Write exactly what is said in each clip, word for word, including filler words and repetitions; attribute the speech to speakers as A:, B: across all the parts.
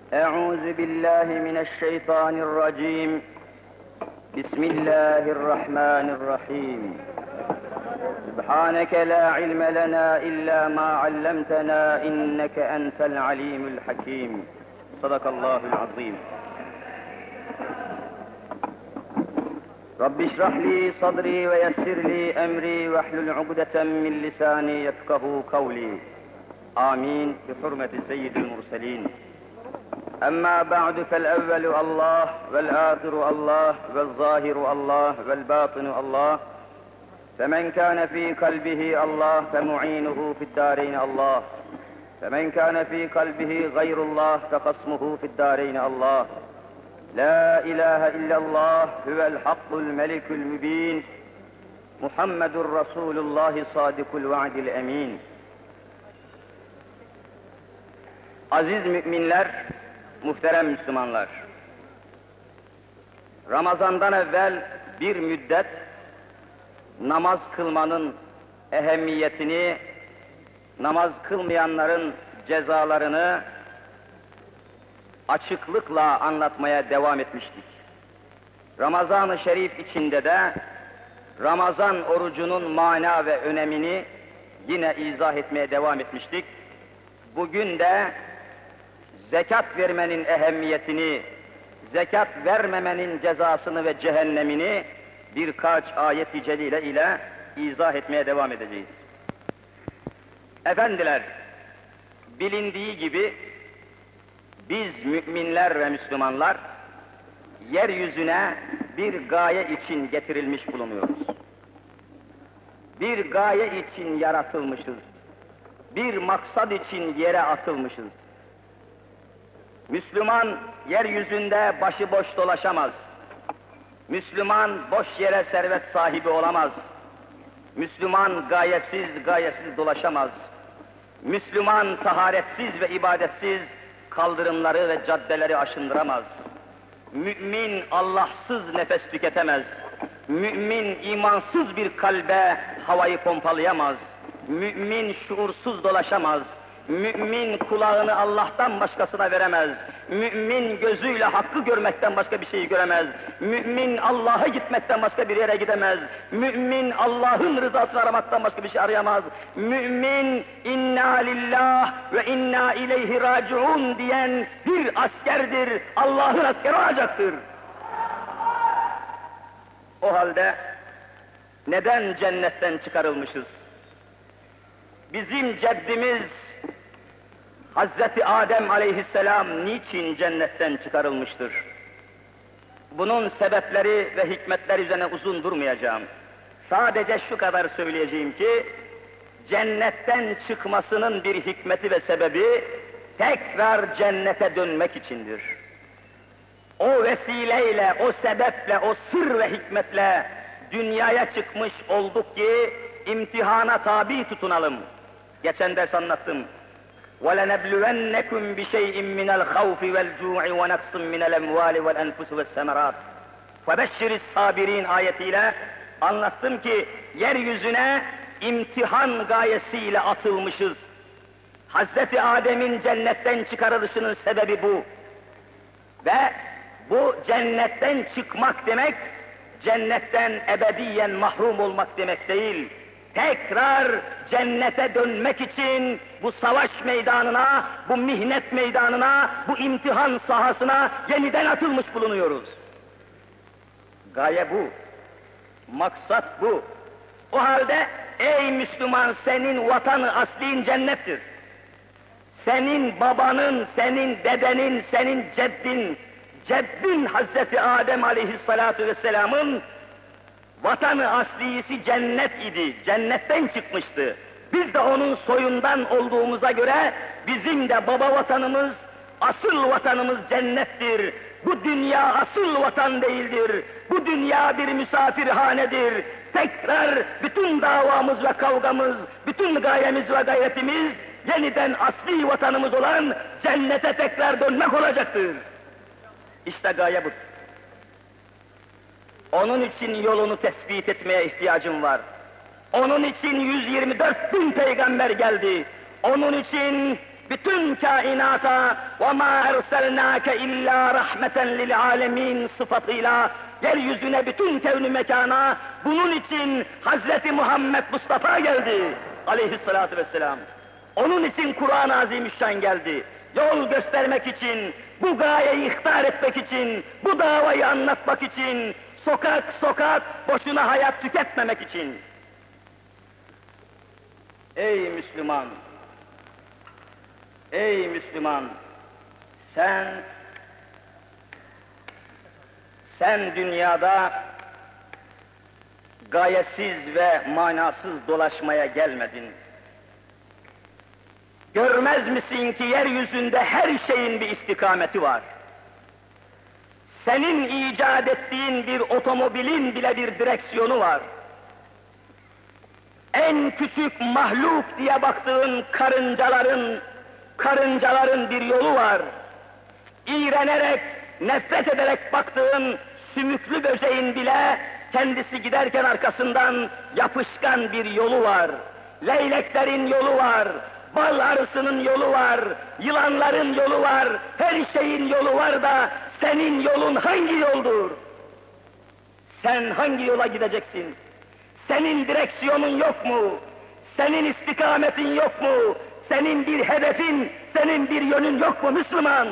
A: أعوذ بالله من الشيطان الرجيم. بسم الله الرحمن الرحيم. سبحانك لا علم لنا إلا ما علمتنا إنك أنت العليم الحكيم. صدق الله العظيم. رب اشرح لي صدري ويسر لي أمري واحلل عقدة من لساني يفقهوا قولي. آمين بحرمة سيد المرسلين. أما بعد فالأول الله والآخر الله والظاهر الله والباطن الله، فمن كان في قلبه الله فمعينه في الدارين الله، فمن كان في قلبه غير الله فخصمه في الدارين الله. لا إله إلا الله هو الحق الملك المبين، محمد رسول الله صادق الوعد الأمين. Aziz müminler, muhterem Müslümanlar, Ramazan'dan evvel bir müddet namaz kılmanın ehemmiyetini, namaz kılmayanların cezalarını açıklıkla anlatmaya devam etmiştik. Ramazan-ı Şerif içinde de Ramazan orucunun mana ve önemini yine izah etmeye devam etmiştik. Bugün de zekat vermenin ehemmiyetini, zekat vermemenin cezasını ve cehennemini birkaç ayet-i celile ile izah etmeye devam edeceğiz. Efendiler, bilindiği gibi biz müminler ve Müslümanlar yeryüzüne bir gaye için getirilmiş bulunuyoruz. Bir gaye için yaratılmışız. Bir maksat için yere atılmışız. Müslüman yeryüzünde başıboş dolaşamaz. Müslüman boş yere servet sahibi olamaz. Müslüman gayesiz gayesiz dolaşamaz. Müslüman taharetsiz ve ibadetsiz kaldırımları ve caddeleri aşındıramaz. Mümin Allahsız nefes tüketemez. Mümin imansız bir kalbe havayı pompalayamaz. Mümin şuursuz dolaşamaz. Mümin kulağını Allah'tan başkasına veremez. Mümin gözüyle hakkı görmekten başka bir şeyi göremez. Mümin Allah'a gitmekten başka bir yere gidemez. Mümin Allah'ın rızasını aramaktan başka bir şey arayamaz. Mümin inna lillah ve inna ileyhi raciun diyen bir askerdir. Allah'ın askeri olacaktır. O halde neden cennetten çıkarılmışız? Bizim ceddimiz Hazreti Adem aleyhisselam niçin cennetten çıkarılmıştır? Bunun sebepleri ve hikmetleri üzerine uzun durmayacağım. Sadece şu kadar söyleyeceğim ki, cennetten çıkmasının bir hikmeti ve sebebi, tekrar cennete dönmek içindir. O vesileyle, o sebeple, o sır ve hikmetle dünyaya çıkmış olduk ki, imtihana tabi tutunalım. Geçen ders anlattım. وَلَنَبْلُوَنَّكُمْ بِشَيْءٍ مِّنَ الْخَوْفِ وَالْجُوعِ وَنَقْصٍ مِّنَ الْاَمْوَالِ وَالْاَنْفُسِ وَالثَّمَرَاتِ فَبَشِّرِ الصَّابِرِينَ ayetiyle anlattım ki yeryüzüne imtihan gayesiyle atılmışız. Hazreti Adem'in cennetten çıkarılışının sebebi bu. Ve bu cennetten çıkmak demek, cennetten ebediyen mahrum olmak demek değil. Tekrar cennete dönmek için bu savaş meydanına, bu mihnet meydanına, bu imtihan sahasına yeniden atılmış bulunuyoruz. Gaye bu, maksat bu. O halde ey Müslüman, senin vatanı aslin cennettir. Senin babanın, senin dedenin, senin ceddin, ceddin Hazreti Adem aleyhissalatu vesselamın vatanı aslisi cennet idi, cennetten çıkmıştı. Biz de onun soyundan olduğumuza göre bizim de baba vatanımız, asıl vatanımız cennettir. Bu dünya asıl vatan değildir. Bu dünya bir misafirhanedir. Tekrar bütün davamız ve kavgamız, bütün gayemiz ve gayretimiz yeniden asli vatanımız olan cennete tekrar dönmek olacaktır. İşte gaye bu. Onun için yolunu tespit etmeye ihtiyacım var. Onun için yüz yirmi dört bin peygamber geldi. Onun için bütün kainata وَمَا اَرْسَلْنَاكَ اِلَّا رَحْمَةً لِلْعَالَمِينَ sıfatıyla yeryüzüne, bütün kevn-i mekana bunun için Hazreti Muhammed Mustafa geldi aleyhissalatu vesselam. Onun için Kur'an-ı Azimüşşan geldi. Yol göstermek için, bu gayeyi ihtar etmek için, bu davayı anlatmak için, sokak sokak boşuna hayat tüketmemek için. Ey Müslüman! Ey Müslüman! Sen, sen dünyada gayesiz ve manasız dolaşmaya gelmedin. Görmez misin ki yeryüzünde her şeyin bir istikameti var. Senin icat ettiğin bir otomobilin bile bir direksiyonu var. En küçük mahluk diye baktığın karıncaların, karıncaların bir yolu var. İğrenerek, nefret ederek baktığın sümüklü böceğin bile kendisi giderken arkasından yapışkan bir yolu var. Leyleklerin yolu var, bal arısının yolu var, yılanların yolu var, her şeyin yolu var da senin yolun hangi yoldur? Sen hangi yola gideceksin? Senin direksiyonun yok mu? Senin istikametin yok mu? Senin bir hedefin, senin bir yönün yok mu Müslüman?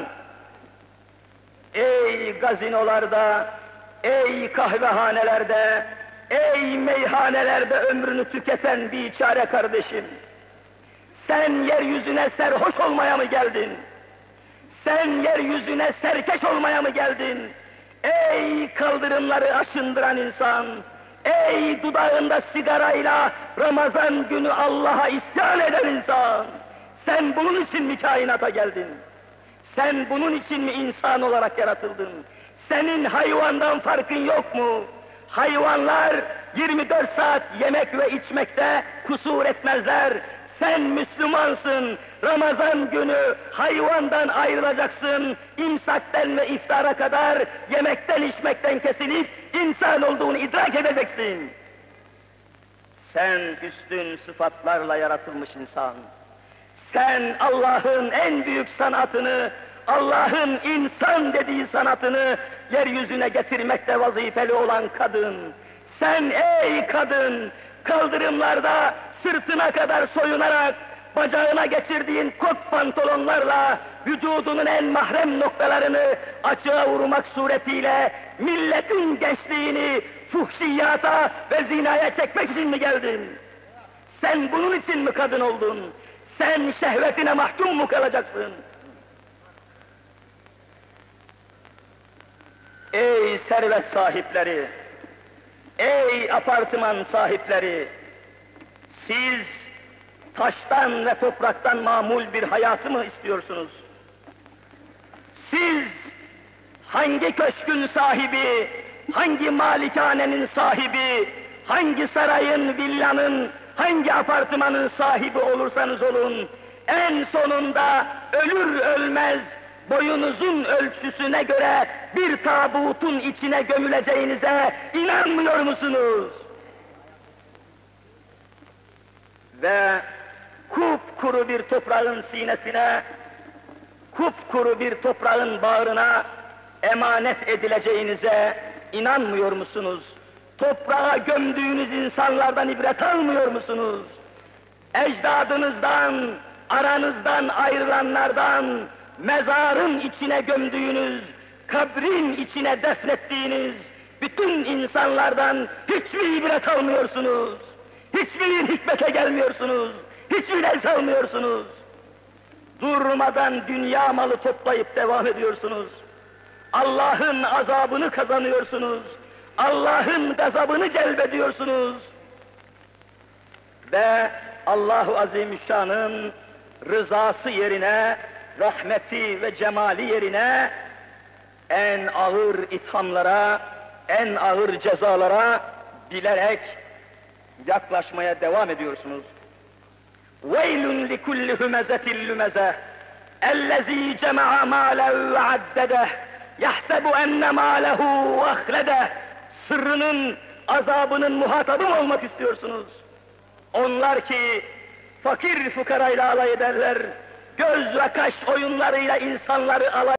A: Ey gazinolarda, ey kahvehanelerde, ey meyhanelerde ömrünü tüketen biçare kardeşim! Sen yeryüzüne serhoş olmaya mı geldin? Sen yeryüzüne serkeş olmaya mı geldin? Ey kaldırımları aşındıran insan! Ey dudağında sigarayla Ramazan günü Allah'a isyan eden insan! Sen bunun için mi kainata geldin? Sen bunun için mi insan olarak yaratıldın? Senin hayvandan farkın yok mu? Hayvanlar yirmi dört saat yemek ve içmekte kusur etmezler. Sen Müslümansın, Ramazan günü hayvandan ayrılacaksın, imsakten ve iftara kadar yemekten içmekten kesilip insan olduğunu idrak edeceksin. Sen üstün sıfatlarla yaratılmış insan. Sen Allah'ın en büyük sanatını, Allah'ın insan dediği sanatını yeryüzüne getirmekte vazifeli olan kadın. Sen ey kadın, kaldırımlarda sırtına kadar soyunarak, bacağına geçirdiğin kot pantolonlarla vücudunun en mahrem noktalarını açığa vurmak suretiyle milletin gençliğini fuhşiyata ve zinaya çekmek için mi geldin? Sen bunun için mi kadın oldun? Sen şehvetine mahkum mu kalacaksın? Ey servet sahipleri! Ey apartman sahipleri! Siz taştan ve topraktan mamul bir hayatı mı istiyorsunuz? Siz hangi köşkün sahibi, hangi malikanenin sahibi, hangi sarayın, villanın, hangi apartmanın sahibi olursanız olun, en sonunda ölür ölmez boyunuzun ölçüsüne göre bir tabutun içine gömüleceğinize inanmıyor musunuz? Ve kupkuru bir toprağın sinesine, kupkuru bir toprağın bağrına emanet edileceğinize inanmıyor musunuz? Toprağa gömdüğünüz insanlardan ibret almıyor musunuz? Ecdadınızdan, aranızdan ayrılanlardan, mezarın içine gömdüğünüz, kabrin içine defnettiğiniz bütün insanlardan hiçbir ibret almıyorsunuz. Hiçbir hikmete gelmiyorsunuz. Hiçbir ders almıyorsunuz. Durmadan dünya malı toplayıp devam ediyorsunuz. Allah'ın azabını kazanıyorsunuz. Allah'ın gazabını celbediyorsunuz. Ve Allah-u Azimüşşan'ın rızası yerine, rahmeti ve cemali yerine en ağır ithamlara, en ağır cezalara bilerek yaklaşmaya devam ediyorsunuz. وَيْلٌ لِكُلِّ هُمَزَةٍ لُمَزَةٍ اَلَّذ۪ي جَمَعَ مَالًا وَعَدَّدَهُ يَحْسَبُ اَنَّ مَالَهُ وَاَخْلَدَهُ Sırrının, azabının muhatabı mı olmak istiyorsunuz? Onlar ki fakir fukarayla alay ederler, göz ve kaş oyunlarıyla insanları alay